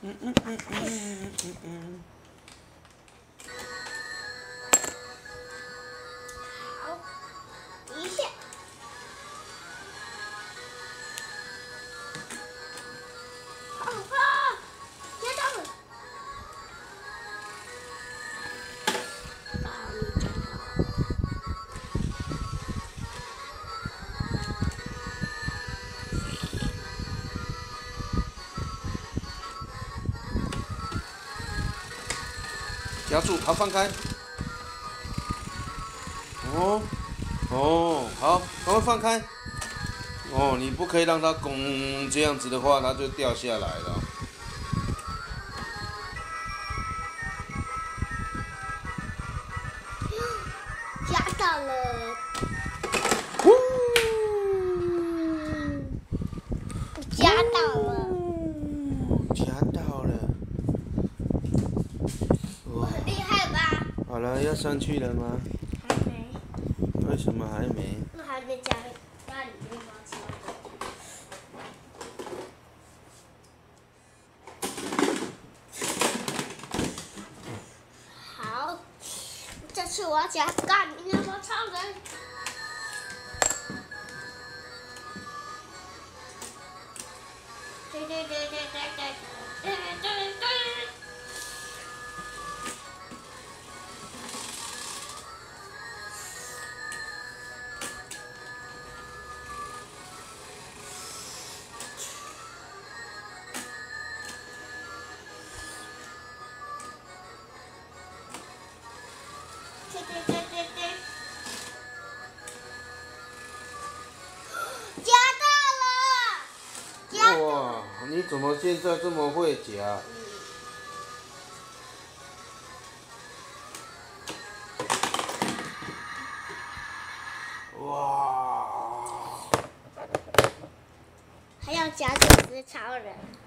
好，一下。好啊，接到了。 夹住，好，放开。哦，哦，好，赶快放开。哦，你不可以让它拱，这样子的话，它就掉下来了。 夹到了。夹到了。 夹到了。哇， 很厉害吧？ 好了，要上去了吗？ 还没。 为什么还没？ 那还没加里面吗？好，这次我要加干那个超人。对。夹到了！ 哇，你怎么现在这么会夹？哇！ 还要夹这只超人。